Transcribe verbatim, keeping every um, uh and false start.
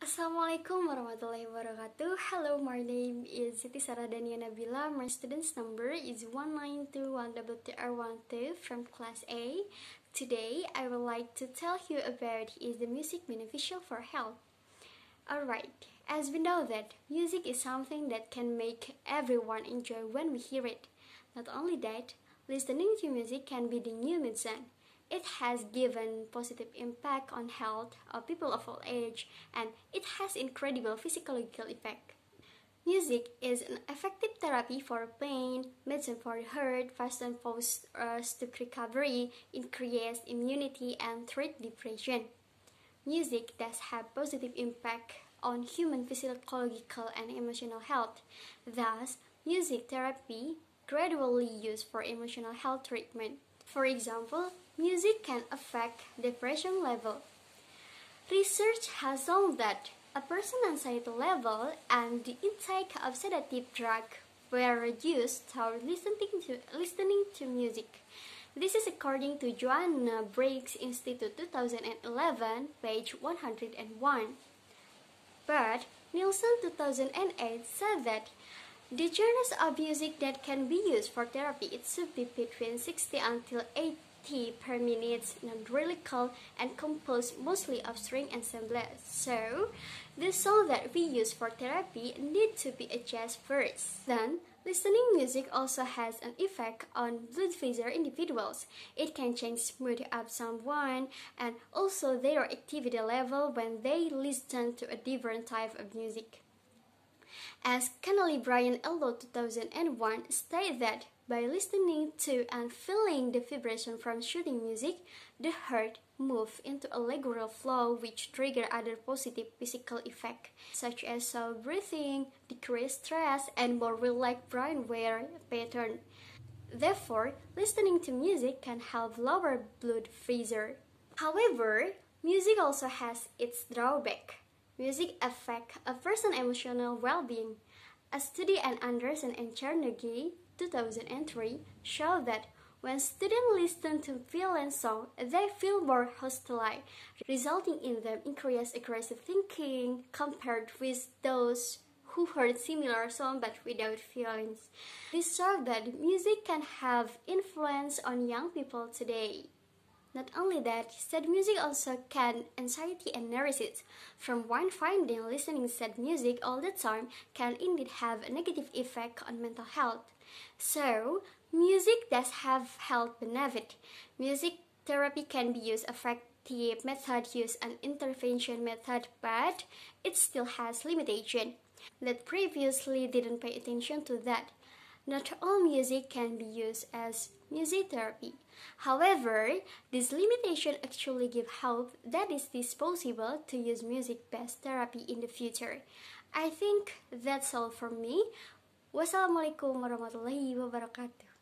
Assalamualaikum warahmatullahi wabarakatuh. Hello, my name is Siti Dania Nabila. My student's number is one nine two one two two R one two from class A. Today, I would like to tell you about is the music beneficial for health. Alright, as we know that music is something that can make everyone enjoy when we hear it. Not only that, listening to music can be the new medicine. It has given positive impact on health of people of all age, and it has incredible physiological effect. Music is an effective therapy for pain, medicine for the heart, fast and fast us to recovery, increase immunity, and treat depression. Music does have positive impact on human physiological and emotional health. Thus, music therapy gradually used for emotional health treatment. For example, music can affect depression level. Research has shown that a person's anxiety level and the intake of sedative drug were reduced through listening to, listening to music. This is according to Joanna Briggs Institute two thousand eleven, page one hundred one. But Nielsen two thousand eight said that the genres of music that can be used for therapy it should be between sixty until eighty per minute, non-lyrical, and composed mostly of string ensembles. So, the song that we use for therapy need to be adjusted first. Then, listening music also has an effect on blood pressure individuals. It can change mood of someone and also their activity level when they listen to a different type of music. As Kennedy Brian Eldo two thousand one stated that by listening to and feeling the vibration from shooting music, the heart moves into a regular flow which trigger other positive physical effects such as slow breathing, decreased stress, and more relaxed brainwave pattern. Therefore, listening to music can help lower blood pressure. However, music also has its drawback. Music affects a person's emotional well-being. A study by Anderson and Carnegie two thousand three showed that when students listen to violent songs, they feel more hostile, resulting in them increased aggressive thinking compared with those who heard similar songs but without violence. This shows that music can have influence on young people today. Not only that, sad music also can anxiety and neurosis. From one finding, listening sad music all the time can indeed have a negative effect on mental health. So, music does have health benefit. Music therapy can be used effective method, use an intervention method, but it still has limitation. That previously didn't pay attention to that. Not all music can be used as music therapy. However, this limitation actually give hope that it is possible to use music-based therapy in the future. I think that's all from me. Wassalamualaikum warahmatullahi wabarakatuh.